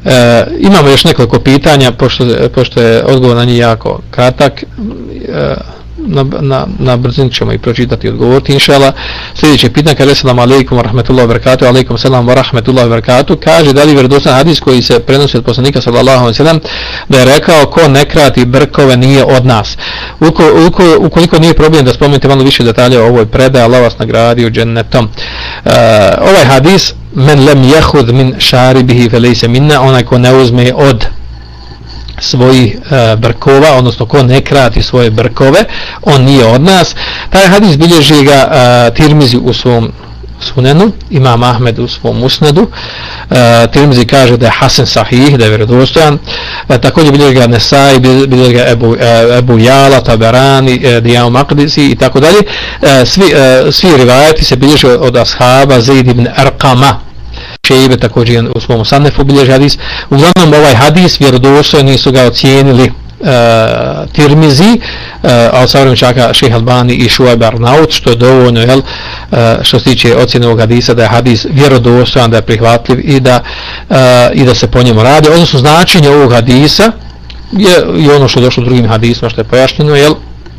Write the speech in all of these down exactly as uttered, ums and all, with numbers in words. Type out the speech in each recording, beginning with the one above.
E, imamo još nekoliko pitanja, pošto, pošto je odgovor na njih jako kratak. E, na, na, na brzinu ćemo i pročitati i odgovoriti, inšala. Sljedeće pitanje, kaže selam alejkum wa rahmetullahi wa barakatuh, alejkum selam wa rahmetullahi wa barakatuh, kaže da li vjerodostojan hadis koji se prenosi od poslanika sallallahu alejhi ve sellem da je rekao ko ne krati brkove nije od nas. Uko, uko, ukoliko nije problem da spomenete malo više detalja o ovoj predaji, Allah vas nagradio džennetom. Uh, ovaj hadis, men lem jehud min šaribihi felejse minna, onaj ko ne uzme od svojih uh, brkova, odnosno ko ne krati svoje brkove, on nije od nas. Taj hadis bilježi ga uh, Tirmizi u svom sunenu, Imam Ahmed u svom musnedu. uh, Tirmizi kaže da je Hasan sahih, da je vjerodostojan. uh, također bilježi ga Nesai, bilježi ga Ebu, uh, Ebu Jala, Taberani, uh, Dijao Maqdisi i tako dalje. Uh, svi, uh, svi rivajati se bilježi od, od ashaba Zaid ibn Arqama, Šejbe također u svom Sanefu bilježi hadis. Uglavnom ovaj hadis vjerodostojni su ga ocijenili Uh, Tirmizi, uh, a od savremeničaka Šejh Albani i Šuajb Arnaut, što je dovoljno, jel, uh, što se tiče ocjene ovog hadisa, da je hadis vjerodostojan, da je prihvatljiv i da, uh, i da se po njemu radi. Odnosno značenje ovog hadisa je i ono što je došlo u drugim hadisima, što je pojašnjeno, jel,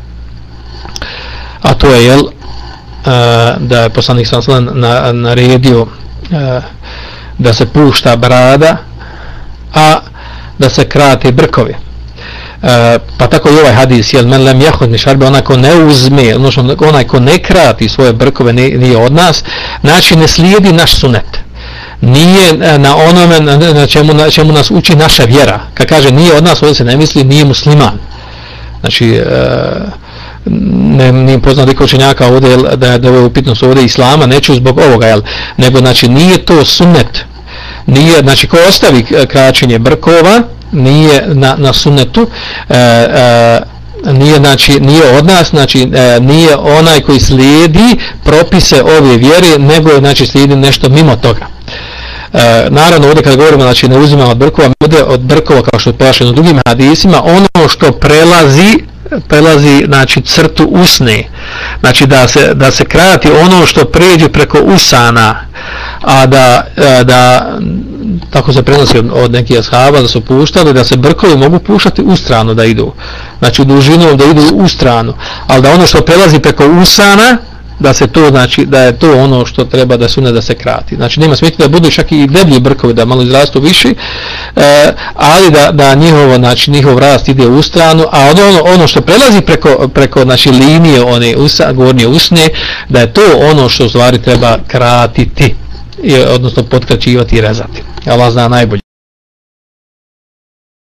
a to je, jel, uh, da je poslanik sallallahu alejhi ve sellem naredio uh, da se pušta brada, a da se krati brkovi. Uh, pa tako i ovaj hadis, jel, men lem jahud mišarbe, onaj ko ne uzme, odnosno onaj ko ne krati svoje brkove nije, nije od nas, znači ne slijedi naš sunet, nije na onome na, na, čemu, na čemu nas uči naša vjera. Kad kaže nije od nas, ovdje se ne misli nije musliman, znači uh, ne, nije poznat iko učenjaka ovdje, da je, da je upitnost ovdje islama, neću zbog ovoga, jel, nego znači nije to sunnet, nije, znači ko ostavi kraćenje brkova nije na, na sunnetu, e, e, nije, znači, nije od nas, znači e, nije onaj koji slijedi propise ove vjere, nego znači slijedi nešto mimo toga. E, naravno ovdje kad govorimo, znači ne uzimamo od brkova, ovdje od brkova kao što je pojašnjeno u drugim hadisima, ono što prelazi prelazi znači crtu usne, znači da se, da se krati ono što pređe preko usana, a da, da tako se prenosi od, od nekih ashaba da su puštali da se brkovi mogu puštati u stranu da idu, znači u dužinu da idu u stranu, ali da ono što prelazi preko usana, da se to, znači da je to ono što treba da sune da se krati, znači nema smetnje da budu čak i deblji brkovi, da malo izrastu viši, e, ali da, da njihovo, znači njihov rast ide u stranu, a ono, ono što prelazi preko, preko znači linije one usa, gornje usne, da je to ono što u stvari treba kratiti, odnosno potkraćivati i rezati. Allah zna najbolje.